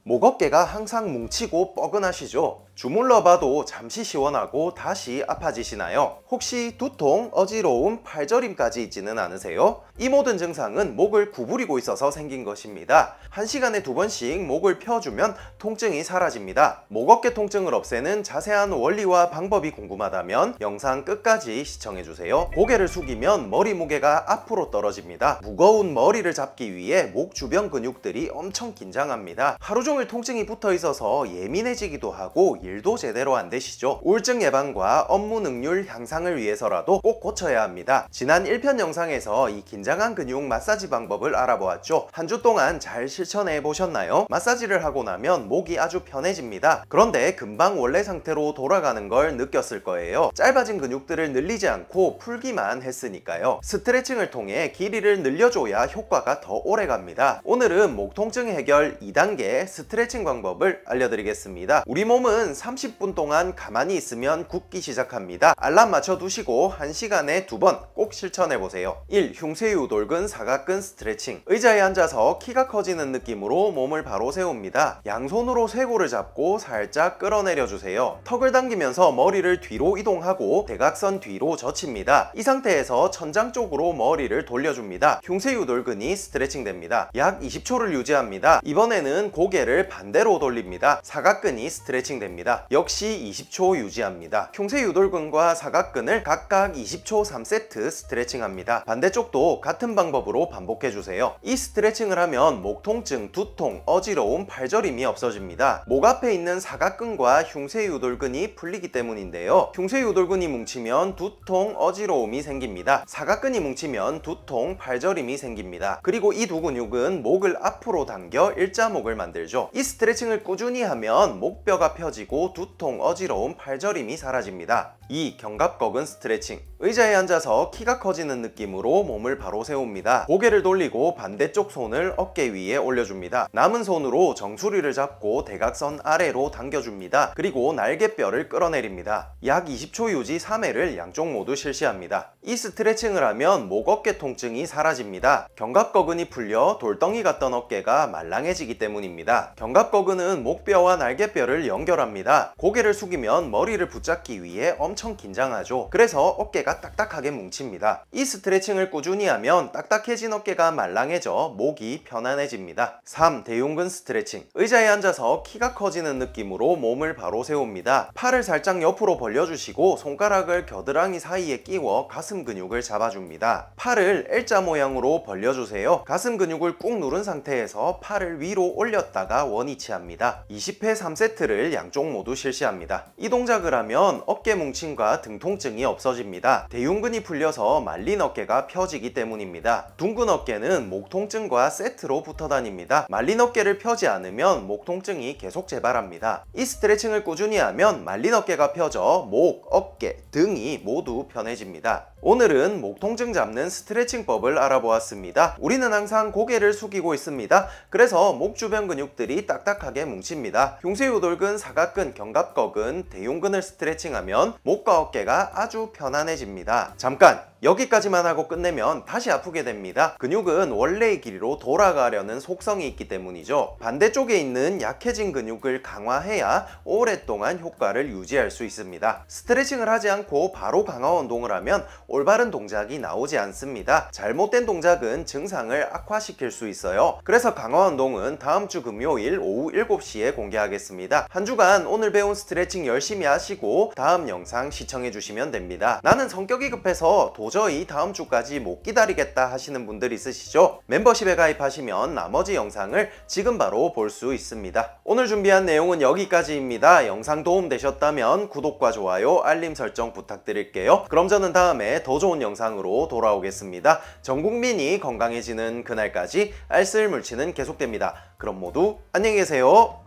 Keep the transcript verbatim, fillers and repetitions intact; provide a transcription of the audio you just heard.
목 어깨가 항상 뭉치고 뻐근하시죠? 주물러 봐도 잠시 시원하고 다시 아파지시나요? 혹시 두통, 어지러움, 팔저림까지 있지는 않으세요? 이 모든 증상은 목을 구부리고 있어서 생긴 것입니다. 한 시간에 두 번씩 목을 펴주면 통증이 사라집니다. 목 어깨 통증을 없애는 자세한 원리와 방법이 궁금하다면 영상 끝까지 시청해주세요. 고개를 숙이면 머리 무게가 앞으로 떨어집니다. 무거운 머리를 잡기 위해 목 주변 근육들이 엄청 긴장합니다. 하루 종일 통증이 붙어 있어서 예민해지기도 하고 일도 제대로 안 되시죠? 우울증 예방과 업무 능률 향상을 위해서라도 꼭 고쳐야 합니다. 지난 일 편 영상에서 이 긴장한 근육 마사지 방법을 알아보았죠. 한 주 동안 잘 실천해 보셨나요? 마사지를 하고 나면 목이 아주 편해집니다. 그런데 금방 원래 상태로 돌아가는 걸 느꼈을 거예요. 짧아진 근육들을 늘리지 않고 풀기만 했으니까요. 스트레칭을 통해 길이를 늘려줘야 효과가 더 오래 갑니다. 오늘은 목 통증 해결 이 단계 스트레칭 방법을 알려드리겠습니다. 우리 몸은 삼십 분 동안 가만히 있으면 굳기 시작합니다. 알람 맞춰 두시고 한 시간에 두 번 꼭 실천해 보세요. 일. 흉쇄유돌근 사각근 스트레칭. 의자에 앉아서 키가 커지는 느낌으로 몸을 바로 세웁니다. 양손으로 쇄골을 잡고 살짝 끌어내려 주세요. 턱을 당기면서 머리를 뒤로 이동하고 대각선 뒤로 젖힙니다. 이 상태에서 천장 쪽으로 머리를 돌려줍니다. 흉쇄유돌근이 스트레칭 됩니다. 약 이십 초를 유지합니다. 이번에는 고개를 반대로 돌립니다. 사각근이 스트레칭 됩니다. 역시 이십 초 유지합니다. 흉쇄유돌근과 사각근을 각각 이십 초 삼 세트 스트레칭 합니다. 반대쪽도 같은 방법으로 반복해 주세요. 이 스트레칭을 하면 목 통증, 두통, 어지러움, 팔저림이 없어집니다. 목 앞에 있는 사각근과 흉쇄유돌근이 풀리기 때문인데요. 흉쇄유돌근이 뭉치면 두통, 어지러움이 생깁니다. 사각근이 뭉치면 두통, 팔저림이 생깁니다. 그리고 이 두 근육은 목을 앞으로 당겨 일자목을 만들죠. 이 스트레칭을 꾸준히 하면 목뼈가 펴지고 두통, 어지러움, 팔저림이 사라집니다. 이. 견갑거근 스트레칭. 의자에 앉아서 키가 커지는 느낌으로 몸을 바로 세웁니다. 고개를 돌리고 반대쪽 손을 어깨 위에 올려줍니다. 남은 손으로 정수리를 잡고 대각선 아래로 당겨줍니다. 그리고 날개뼈를 끌어내립니다. 약 이십 초 유지 삼 회를 양쪽 모두 실시합니다. 이 스트레칭을 하면 목 어깨 통증이 사라집니다. 견갑거근이 풀려 돌덩이 같던 어깨가 말랑해지기 때문입니다. 견갑거근은 목뼈와 날개뼈를 연결합니다. 고개를 숙이면 머리를 붙잡기 위해 엄청 긴장하죠. 그래서 어깨가 딱딱하게 뭉칩니다. 이 스트레칭을 꾸준히 하면 딱딱해진 어깨가 말랑해져 목이 편안해집니다. 삼. 대흉근 스트레칭. 의자에 앉아서 키가 커지는 느낌으로 몸을 바로 세웁니다. 팔을 살짝 옆으로 벌려주시고 손가락을 겨드랑이 사이에 끼워 가슴 근육을 잡아줍니다. 팔을 L자 모양으로 벌려주세요. 가슴 근육을 꾹 누른 상태에서 팔을 위로 올렸다가 원위치합니다. 이십 회 삼 세트를 양쪽 모두 실시합니다. 이 동작을 하면 어깨 뭉침과 등 통증이 없어집니다. 대흉근이 풀려서 말린 어깨가 펴지기 때문입니다. 둥근 어깨는 목 통증과 세트로 붙어 다닙니다. 말린 어깨를 펴지 않으면 목 통증이 계속 재발합니다. 이 스트레칭을 꾸준히 하면 말린 어깨가 펴져 목, 어깨, 등이 모두 편해집니다. 오늘은 목 통증 잡는 스트레칭법을 알아보았습니다. 우리는 항상 고개를 숙이고 있습니다. 그래서 목 주변 근육들이 딱딱하게 뭉칩니다. 흉쇄유돌근, 사각근, 견갑거근, 대흉근을 스트레칭하면 목과 어깨가 아주 편안해집니다. 잠깐! 여기까지만 하고 끝내면 다시 아프게 됩니다. 근육은 원래의 길이로 돌아가려는 속성이 있기 때문이죠. 반대쪽에 있는 약해진 근육을 강화해야 오랫동안 효과를 유지할 수 있습니다. 스트레칭을 하지 않고 바로 강화 운동을 하면 올바른 동작이 나오지 않습니다. 잘못된 동작은 증상을 악화시킬 수 있어요. 그래서 강화 운동은 다음 주 금요일 오후 일곱 시에 공개하겠습니다. 한 주간 오늘 배운 스트레칭 열심히 하시고 다음 영상 시청해 주시면 됩니다. 나는 성격이 급해서 도 도저히 다음 주까지 못 기다리겠다 하시는 분들 있으시죠? 멤버십에 가입하시면 나머지 영상을 지금 바로 볼 수 있습니다. 오늘 준비한 내용은 여기까지입니다. 영상 도움되셨다면 구독과 좋아요, 알림 설정 부탁드릴게요. 그럼 저는 다음에 더 좋은 영상으로 돌아오겠습니다. 전 국민이 건강해지는 그날까지 알쓸물치는 계속됩니다. 그럼 모두 안녕히 계세요.